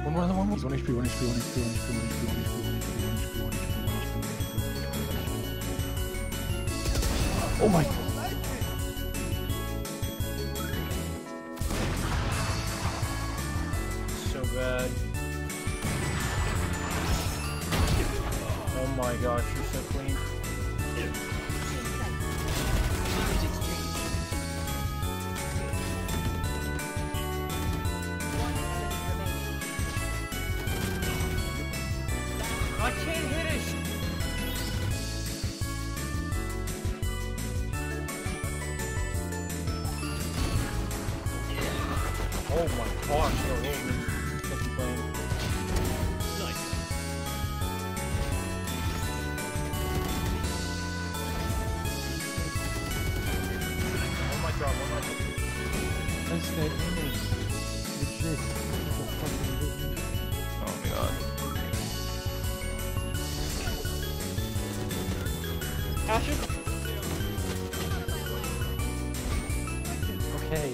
One more, one more. He's 1 HP, 1 HP, 1 HP, 1 HP, 1 HP, 1 HP, 1 HP, 1 HP, 1 HP, 1 HP, 1 HP. Oh my god. So bad. Oh my gosh, you're so clean. I can't hit it! Oh my gosh, no way. Nice. Oh my god, what am I doing? That's that image. Legit. Oh my god. Asher? Okay.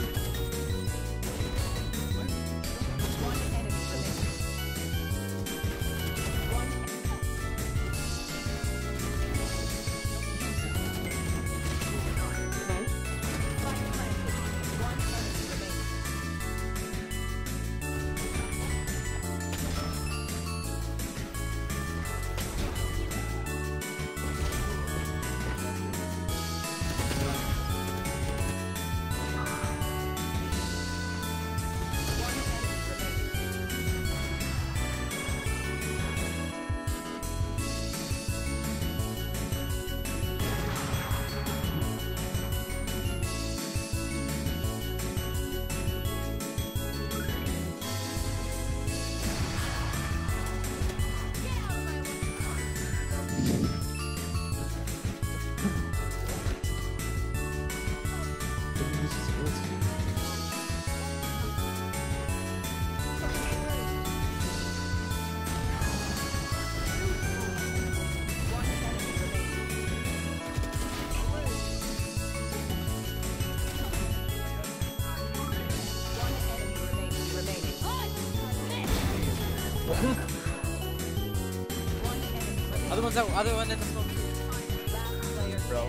Other one's out, other one in the smoke. Bro.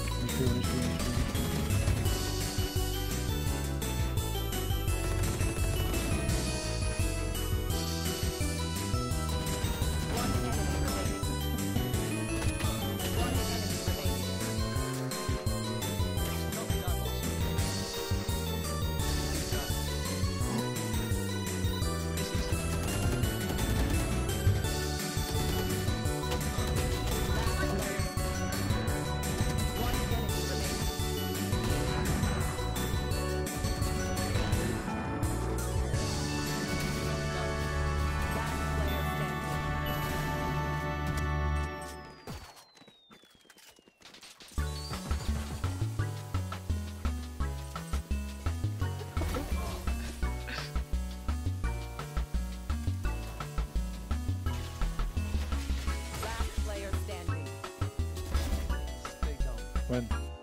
When?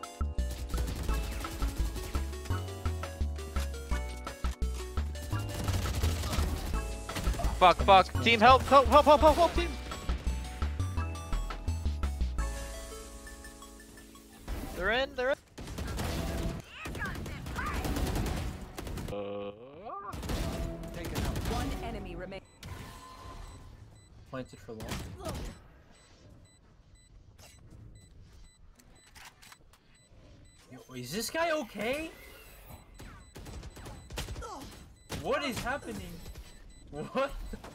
Fuck, fuck. Team, help, help, help, help, help, help, team. They're in, they're in. One enemy remains. Planted for long. Yo, is this guy okay? What is happening? What?